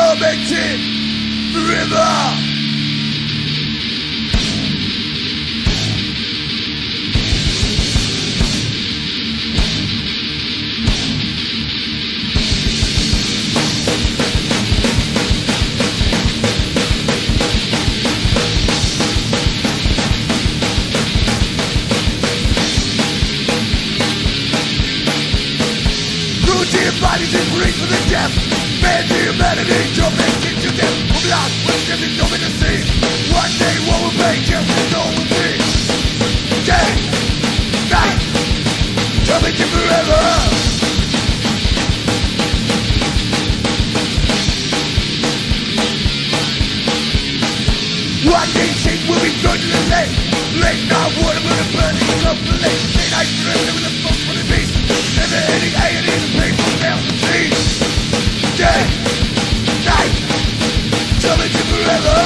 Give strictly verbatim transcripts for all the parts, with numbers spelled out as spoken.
tormented forever. Bodies in breathe for the death. Man to humanity, tormented to death. From lost, we're living over the sea. One day, what will make just as all will be. Day, night, tormented forever. One day, shake will be thrown to the lake. Lake, now water, but a burning club for lake. Day, night, forever, with a folks for the beast. Never ending agony, the painful hell to see. Day, night, tormented forever.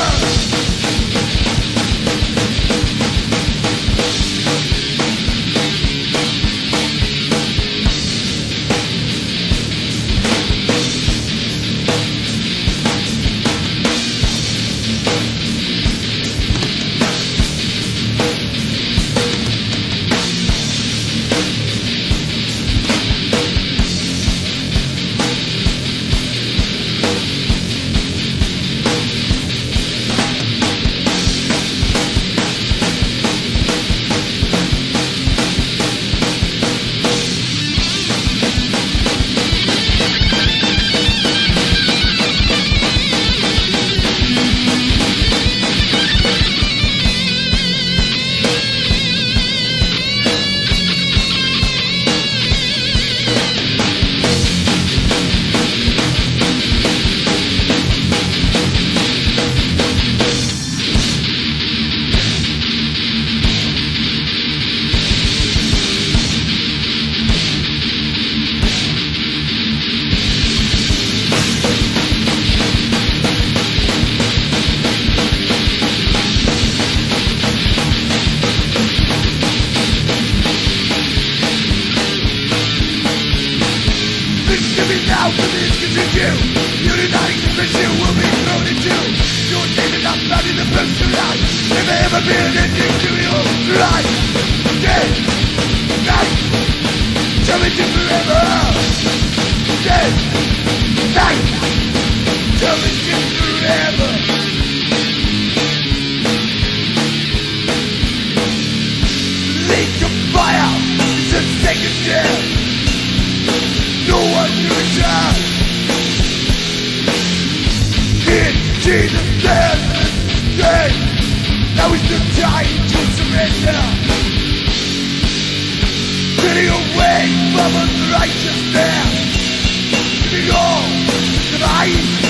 Now for this continue. Uniting the mission will be thrown into. Your name is not found in the books of life. Never ever be an ending to your life. Day, night, tormented forever. Day, night, tormented forever. Lake of fire is a second death. No one to return. In Jesus' death day, now is the time to surrender. Turning away from unrighteousness, giving all to the light.